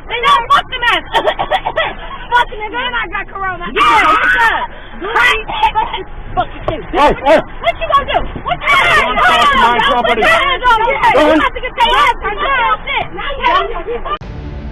Nigga, fuck the mask. Fuck nigga, and I got corona. Yeah, what's up? Fuck you too. Hey, hey. What you gonna do? What you gonna do? Don't touch my property. Put your hands on me. You have to get your ass on shit. Now you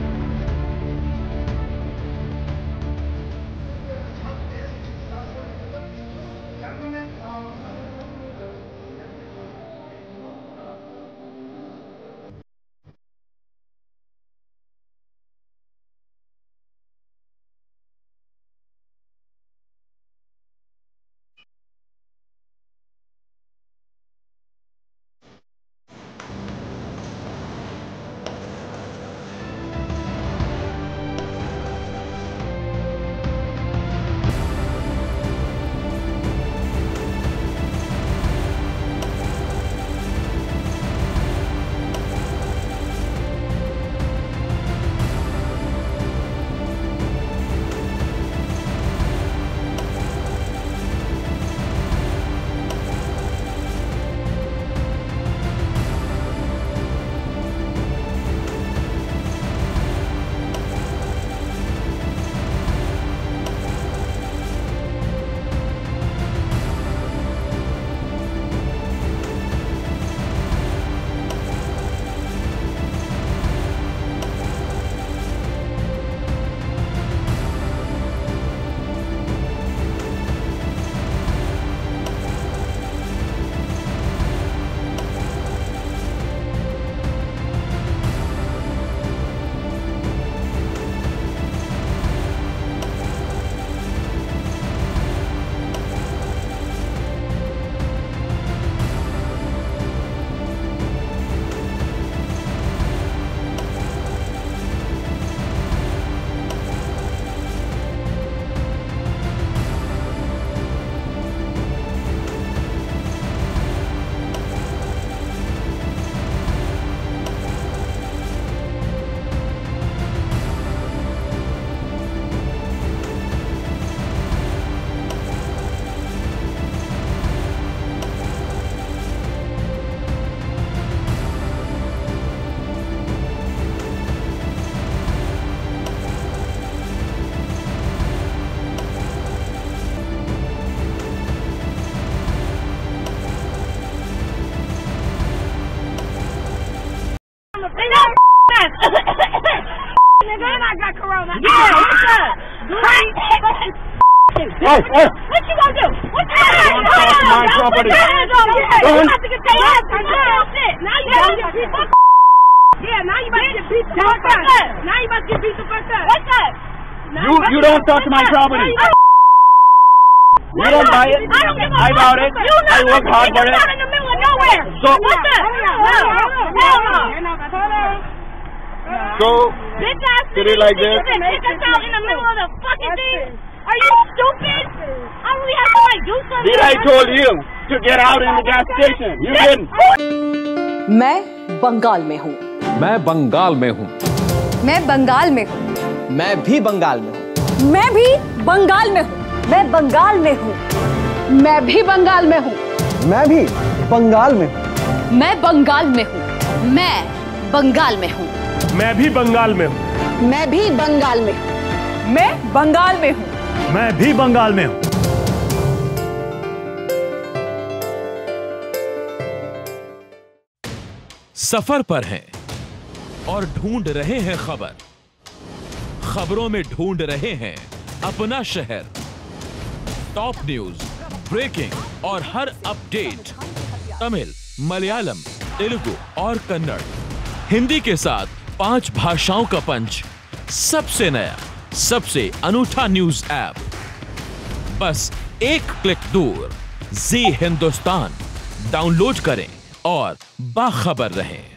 nigga, and I got corona. Yeah, what's up? Hey, hey. What you gonna do? What you gonna do? Don't touch my property. Put your hands on me. You have to get your ass on shit. Now you about to get beat the fuck up. Yeah, now you about to get beat the fuck up. Now you about to get beat the fuck up. What's up? You don't touch my property. You don't buy it. I bought it. I work hard for it. You're not in the middle of nowhere. So what's up? Hell no. So Bitch ass did it like this? Kick us out in the middle of the fucking thing? Are you stupid? I really have somebody do something. Did I told you to get out in the gas station? You didn't. मैं बंगाल में हूँ। मैं बंगाल में हूँ। मैं बंगाल में हूँ। मैं भी बंगाल में हूँ। मैं भी बंगाल में हूँ। मैं बंगाल में हूँ। मैं भी बंगाल में हूँ। मैं भी बंगाल में हूँ। मैं बंगाल में हूँ। मैं बंगाल में हूँ। मैं भी बंगाल में हूँ। मैं भी बंगाल में हूँ। मैं बंगाल में हूँ। मैं भी बंगाल में हूँ। सफर पर हैं और ढूंढ रहे हैं खबर। खबरों में ढूंढ रहे हैं अपना शहर। टॉप न्यूज, ब्रेकिंग और हर अपडेट तमिल, मलयालम, तेलुगु और कन्नड़, हिंदी के साथ 5 भाषाओं का पंच। सबसे नया, सबसे अनूठा न्यूज ऐप, बस एक क्लिक दूर। जी हिंदुस्तान डाउनलोड करें और बाखबर रहें।